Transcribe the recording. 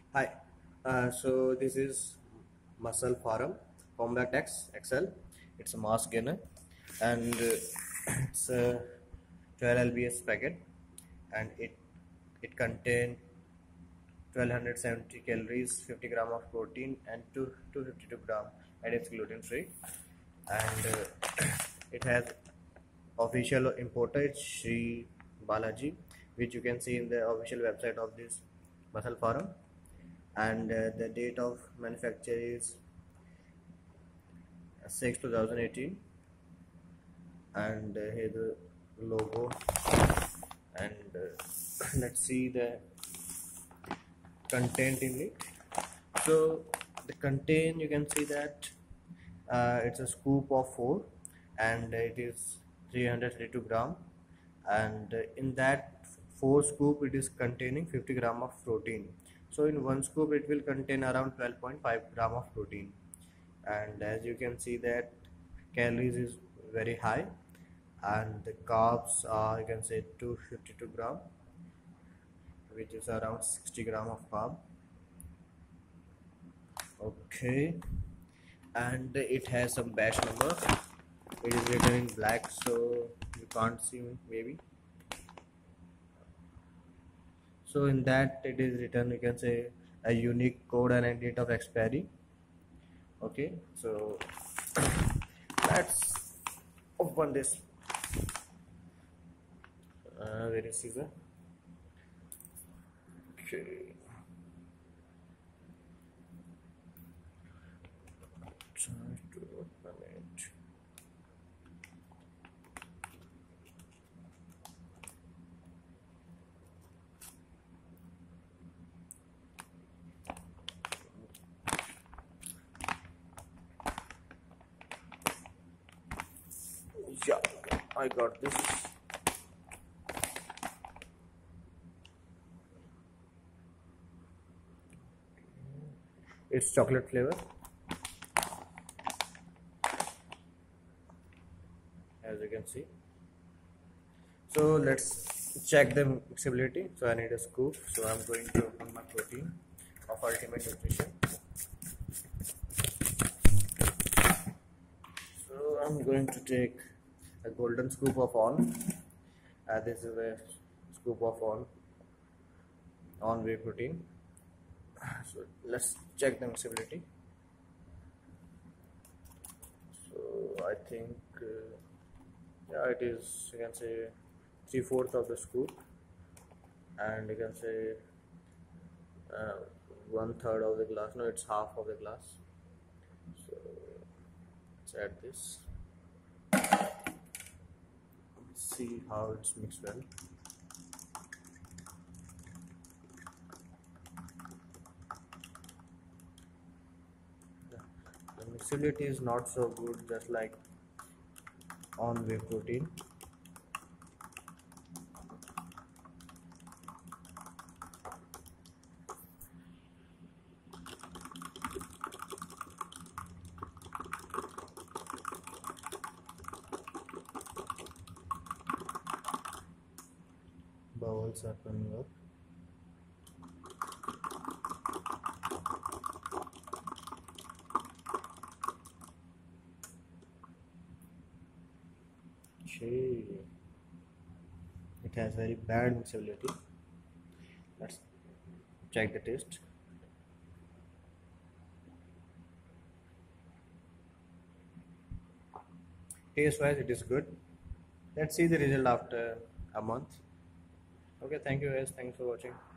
Hi, so this is musclepharm Combat X XL. It's a mass gainer and it's a 12 lbs packet, and it contains 1270 calories, 50 gram of protein, and 252 gram, and it's gluten free. And it has official importer, it's Sri Balaji, which you can see in the official website of this musclepharm. And the date of manufacture is 6 2018, and here the logo. And let's see the content in it. So the content, you can see that it's a scoop of 4, and it is 332 gram, and in that 4 scoop it is containing 50 gram of protein. So in one scoop it will contain around 12.5 gram of protein, and as you can see that calories is very high, and the carbs are, you can say, 252 gram, which is around 60 gram of carb. Okay, and it has some batch number. It is written in black, so you can't see me maybe. So in that it is written, you can say, a unique code and a date of expiry. Okay, so let's open this. Where is Caesar? Okay, try to open it. Yeah, I got this. It's chocolate flavor, as you can see. So let's check the mixability. So I need a scoop, so I'm going to open my protein of Ultimate Nutrition. So I'm going to take a golden scoop of on. This is a scoop of on whey protein. So let's check the mixability. So I think yeah, it is, you can say, 3/4 of the scoop, and you can say 1/3 of the glass. No, it's half of the glass. So let's add this. Let's see how it's mixed well. The mixability is not so good, just like on whey protein. Bubbles are coming up. Okay, it has very bad mixability. Let's check the taste. Taste wise, it is good. Let's see the result after a month. Okay, thank you guys, thanks for watching.